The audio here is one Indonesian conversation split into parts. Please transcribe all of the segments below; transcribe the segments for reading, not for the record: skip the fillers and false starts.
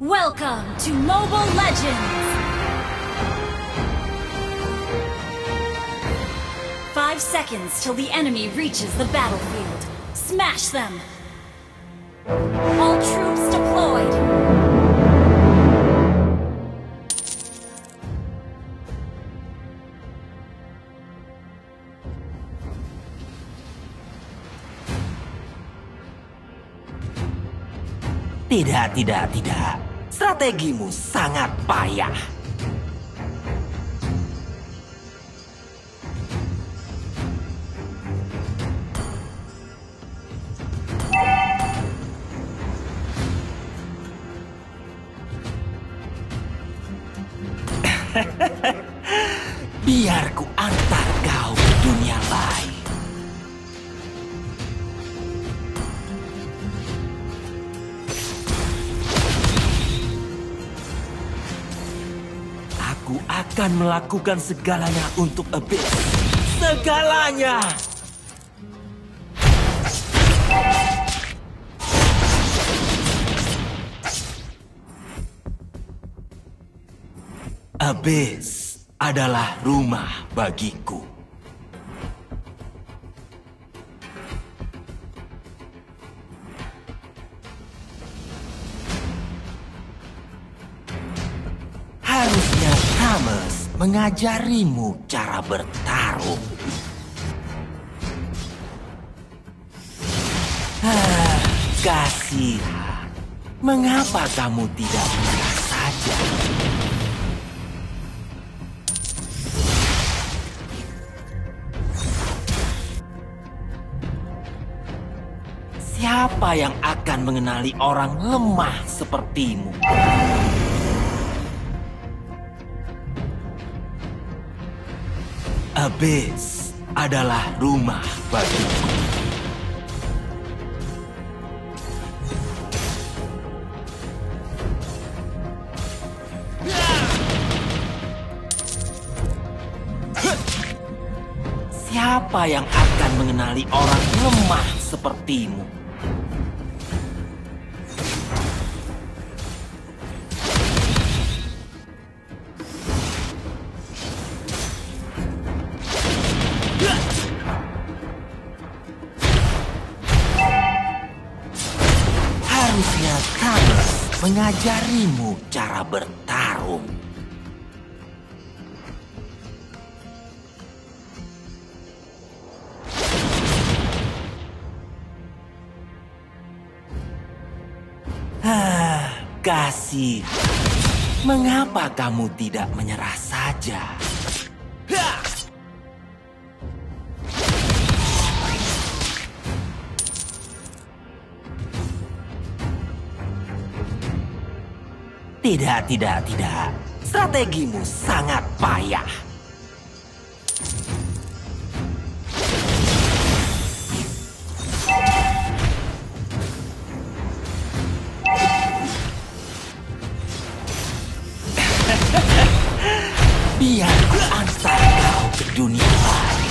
Welcome to Mobile Legends! 5 seconds till the enemy reaches the battlefield. Smash them! All troops deployed! Tidak. Strategimu sangat payah. Biar ku antar kau ke dunia lain. Aku akan melakukan segalanya untuk Abyss. Segalanya! Abyss adalah rumah bagiku. Harusnya Thomas mengajarimu cara bertarung. Kasihan. Mengapa kamu tidak menyerah saja? Siapa yang akan mengenali orang lemah sepertimu? Abyss adalah rumah bagiku. Siapa yang akan mengenali orang lemah sepertimu? Harusnya Thomas mengajarimu cara bertarung. Kasihan. Mengapa kamu tidak menyerah saja? Tidak. Strategimu sangat payah. Biar ku antar kau ke dunia lain.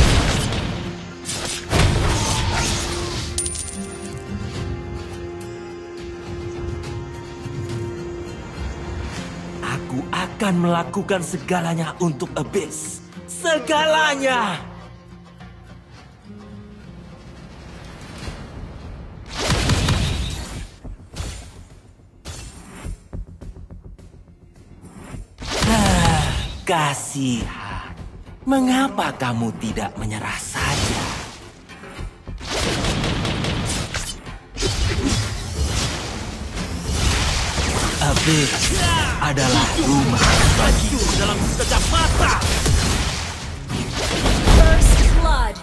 Aku akan melakukan segalanya untuk Abyss. Segalanya! Kasihan. Mengapa kamu tidak menyerah saja? Abyss adalah rumah bagiku. Dalam sekejap mata. First Blood!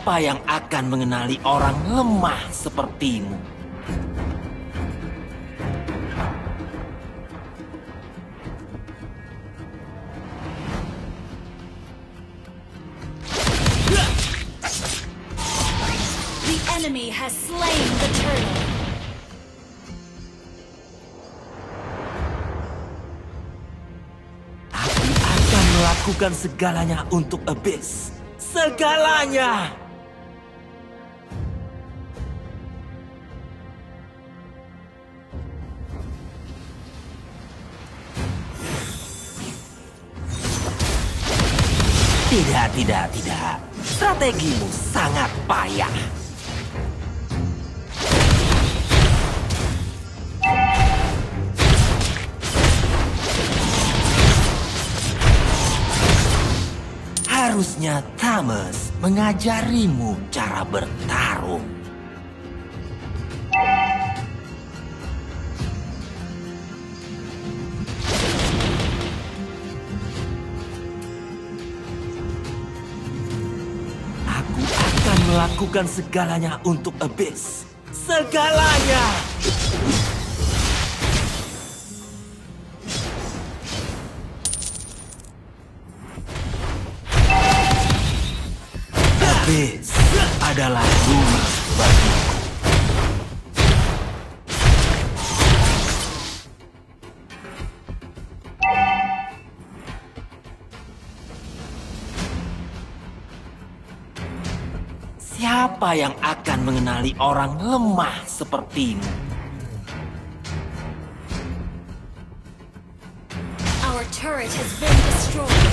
Siapa yang akan mengenali orang lemah sepertimu? The enemy has slain the turtle. Aku akan melakukan segalanya untuk Abyss. Segalanya! Tidak. Strategimu sangat payah. Harusnya Thomas mengajarimu cara bertarung. Aku akan melakukan segalanya untuk Abyss. Segalanya! Abyss adalah rumah bagiku. Siapa yang akan mengenali orang lemah sepertimu? Our turret has been destroyed.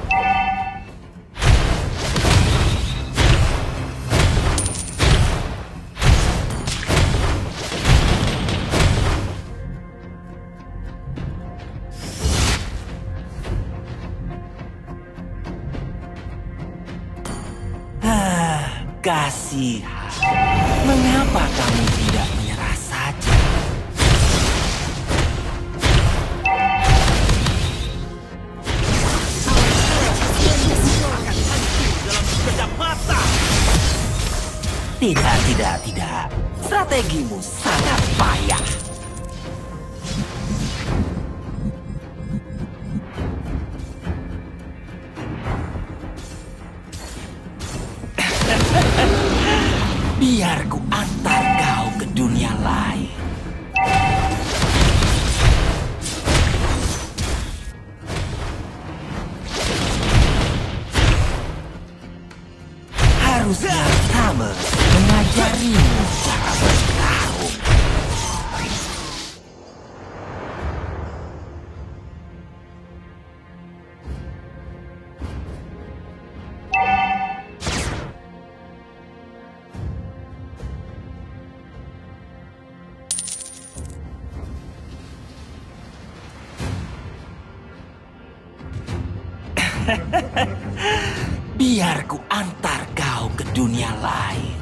Kasihan. Mengapa kamu tidak menyerah saja? Tidak. Strategimu sangat payah. Biar ku antar kau ke dunia lain. Harusnya Thomas mengajarimu cara bertarung. Biar ku antar kau ke dunia lain.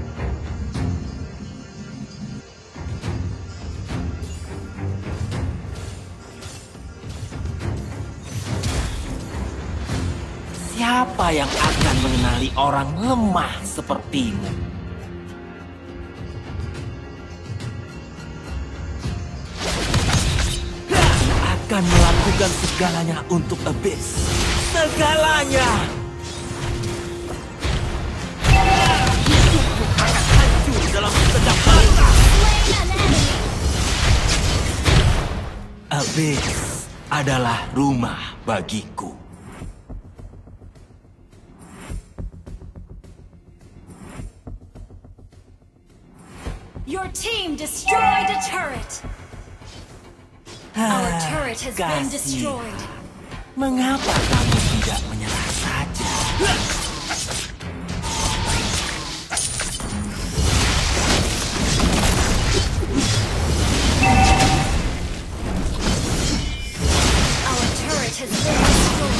Siapa yang akan mengenali orang lemah sepertimu? Akan melakukan segalanya untuk Abyss. Segalanya! Hidupmu akan hancur dalam sekejap mata! Abyss adalah rumah bagiku. Your team destroyed a turret. Our turret has been destroyed. Mengapa kamu tidak menyerah saja? Our turret has been destroyed.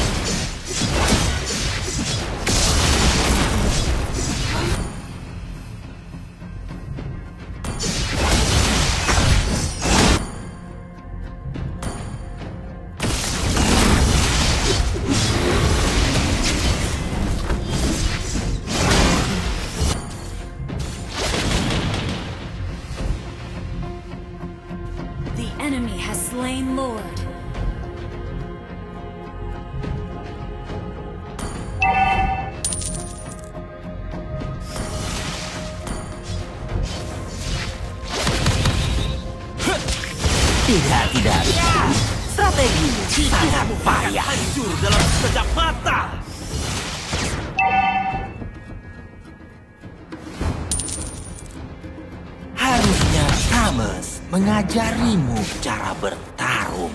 Dragon Lord. Tidak. Strategi sangat payah. Hancur dalam sekejap mata. Harusnya Samus mengajarimu cara bertarung.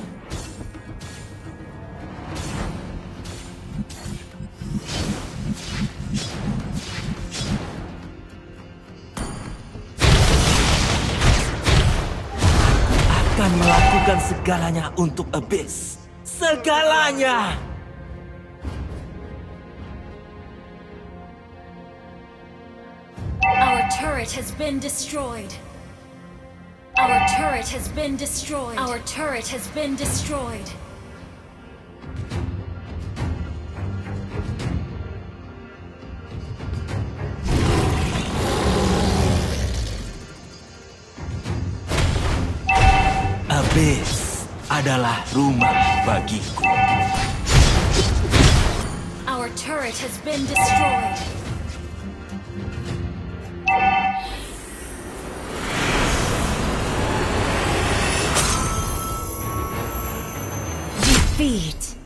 Akan melakukan segalanya untuk Abyss. Segalanya! Our turret has been destroyed. Our turret has been destroyed. Our turret has been destroyed. Abyss adalah rumah bagiku. Our turret has been destroyed. Defeat.